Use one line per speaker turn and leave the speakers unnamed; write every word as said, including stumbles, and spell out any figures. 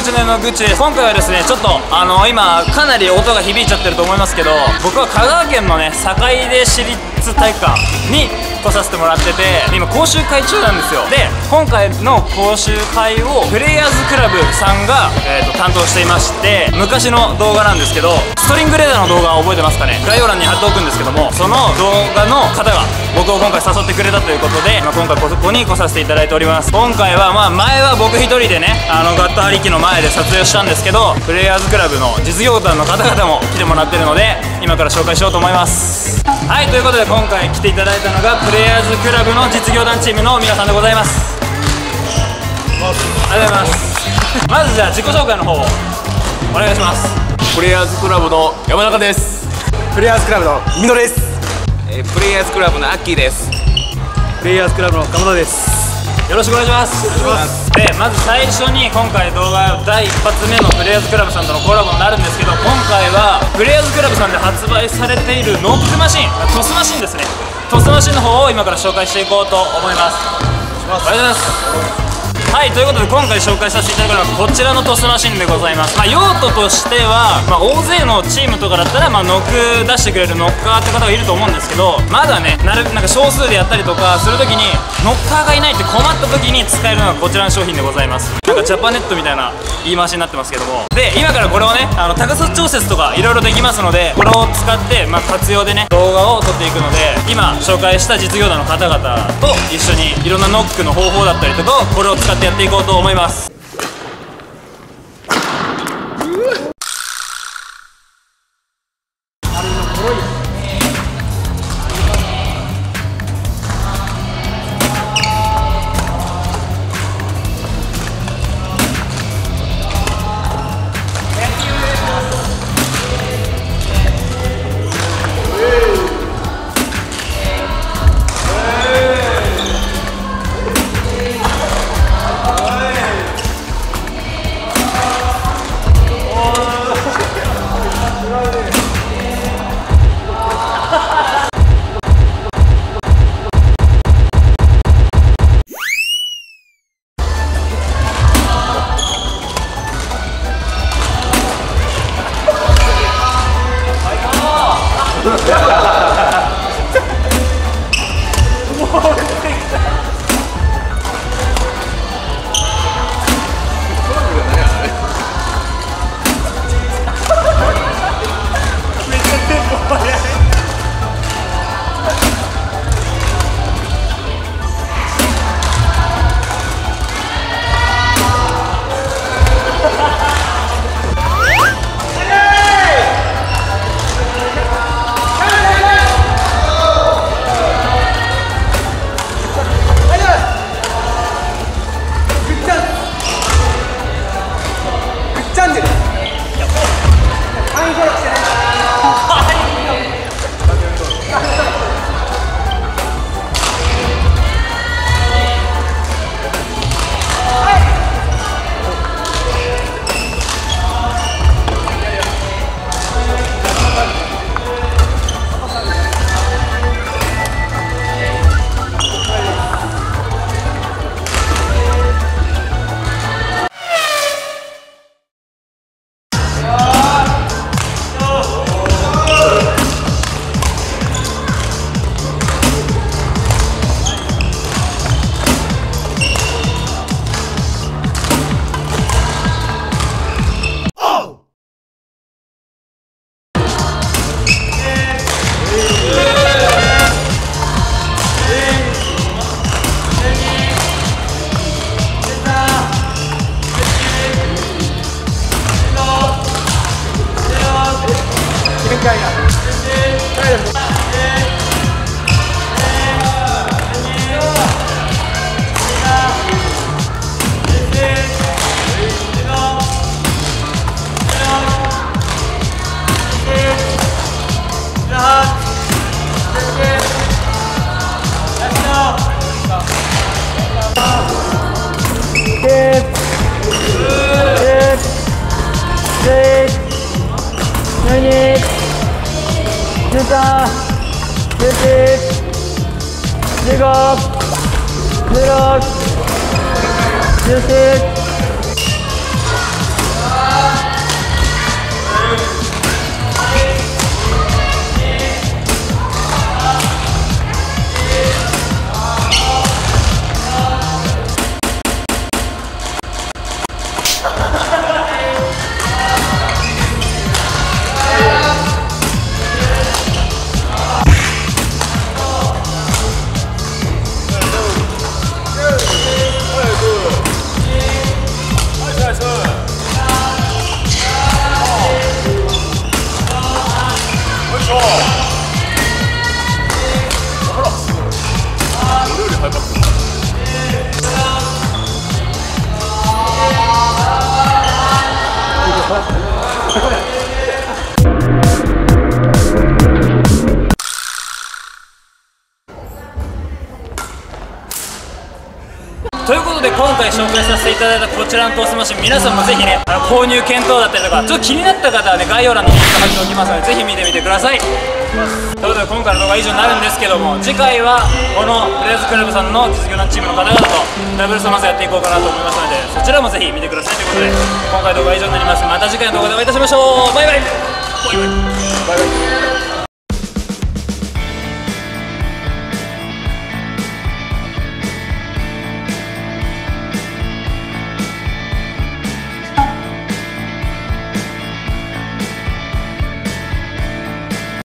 ちののぐっちです。今回はですね、ちょっとあの今かなり音が響いちゃってると思いますけど、僕は香川県のね坂出市立体育館に来させてもらってて、今講習会中なんですよ。で今回の講習会をプレイヤーズクラブさんが、えー、と担当していまして、昔の動画なんですけど、ストリングレーダーの動画を覚えてますかね。概要欄に貼っておくんですけども、その動画の方が僕を今回誘ってくれたということで、まあ、今回ここに来させていただいております。今回はまあ前は僕一人でね、あのガットハリキの前で撮影したんですけど、プレイヤーズクラブの実業団の方々も来てもらってるので、今から紹介しようと思います。はい、ということで今回来ていただいたのがプレイヤーズクラブの実業団チームの皆さんでございます。ありがとうございます。まずじゃあ自己紹介の方をお願いします。
プレイヤーズクラブの山中です。
プレイヤーズクラブの美濃です。
えー、プレイヤーズクラブのアッキーです。
プレイヤーズクラブの鎌田です。
よろしくお願いします。でまず最初に今回動画だいいっ発目のプレイヤーズクラブさんとのコラボになるんですけど、今回はプレイヤーズクラブさんで発売されているノックマシン、トスマシンですね。トスマシンの方を今から紹介していこうと思います。ありがとうございます。はい、ということで今回紹介させていただくのはこちらのトスマシンでございます。まあ、用途としては、まあ、大勢のチームとかだったら、まあ、ノック出してくれるノッカーって方がいると思うんですけど、まだねなるなんか少数でやったりとかするときにノッカーがいないって困ったときに使えるのがこちらの商品でございます。なんかジャパネットみたいな言い回しになってますけども、で今からこれをねあの高さ調節とかいろいろできますので、これを使って、まあ、活用でね動画を撮っていくので、今紹介した実業団の方々と一緒にいろんなノックの方法だったりとかをこれを使ってやっていこうと思います。 ということで今回紹介させていただいたこちらのトーストマシン、皆さんもぜひねあの購入検討だったりとかちょっと気になった方はね概要欄にリンク貼っておきますのでぜひ見てみてください。ということで今回の動画は以上になるんですけども、次回はこのプレイヤーズクラブさんの実業団チームの方々とダブルスマスやっていこうかなと思いますので、そちらもぜひ見てくださいということで今回の動画は以上になります。また次回の動画でお会いいたしましょう。バイバイバイバイバイバイ。